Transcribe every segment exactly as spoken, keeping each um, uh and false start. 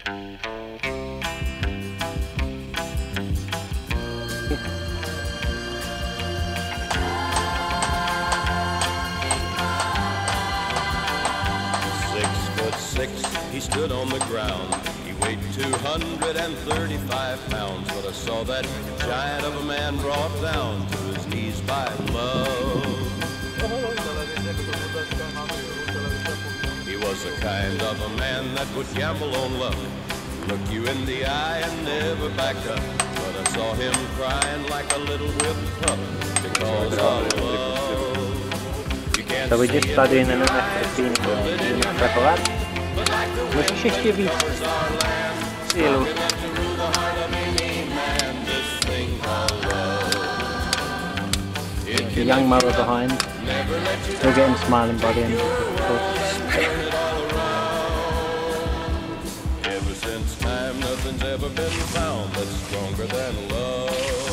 He stood on the ground. He weighed two hundred thirty-five pounds, but I saw that giant of a man brought down to his knees by love. He was the kind of a man that would gamble on luck, look you in the eye and never back up. But I saw him crying like a little whipped pup because of love. You can't So we're just studying an active preparat. Musicie widzieć ilu. The young mother behind. We'll get him smiling by the end of the course. Ever since time, nothing's ever been found that's stronger than love.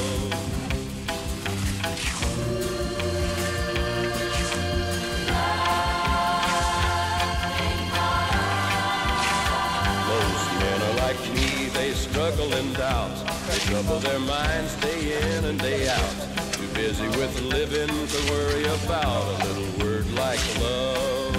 Struggle and doubt, they trouble their minds day in and day out. Too busy with living to worry about a little word like love.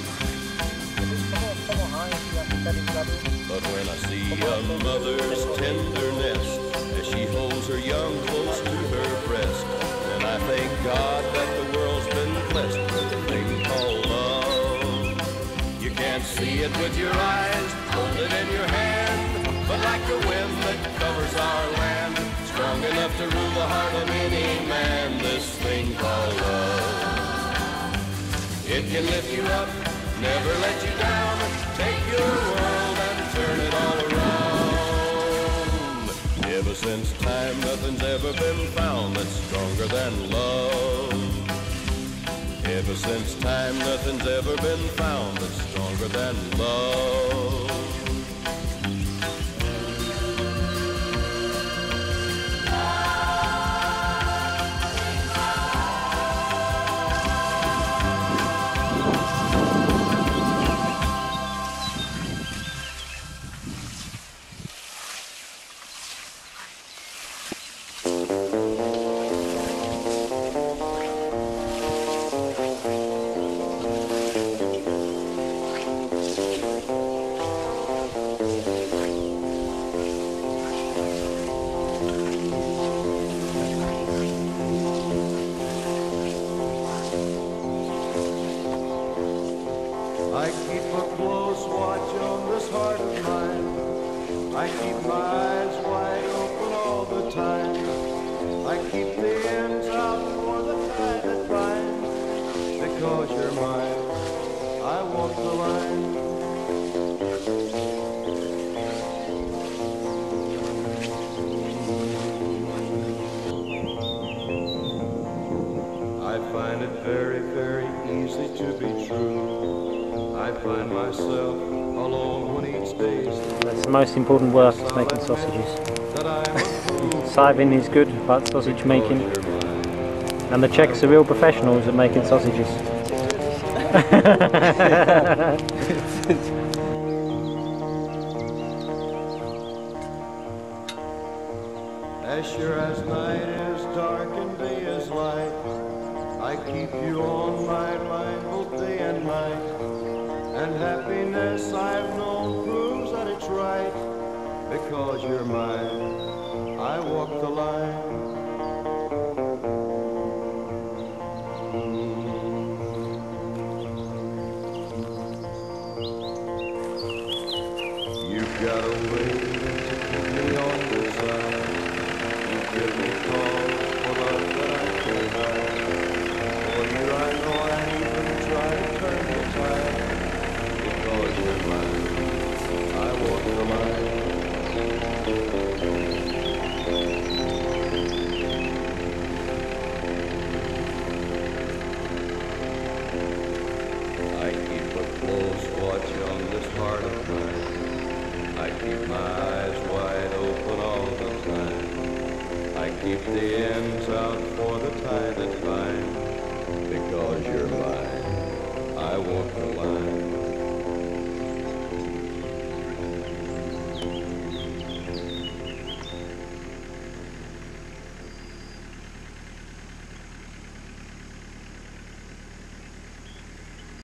But when I see a mother's tenderness as she holds her young close to her breast, then I thank God that the world's been blessed with a thing called love. You can't see it with your eyes, hold it in your hand, but like the wind that covers our land, strong enough to rule the heart of any man, this thing called love. It can lift you up, never let you down, take your world and turn it all around. Ever since time, nothing's ever been found that's stronger than love. Ever since time, nothing's ever been found that's stronger than love. I keep a close watch on this heart of mine. I keep my eyes wide open all the time. I keep the ends out for the tie that binds. Because you're mine, I walk the line. I find it very, very easy to be true. I find myself alone when each day is through. That's the most important work, is making sausages. Siving is good, but sausage making. And the Czechs are real professionals at making sausages. As sure as night is dark and day is light, I keep you on my mind both day and night. And happiness I've known proves that it's right. Because you're mine, I walk the line. You've got a way to keep me on your side. You give me cause for love that I can't hide. For you I know I even try to turn the tide. Because you're mine, I walk the line. I keep a close watch on this heart of mine. I keep my eyes wide open all the time. I keep the ends out for the tie that binds. Because you're mine, I walk the line.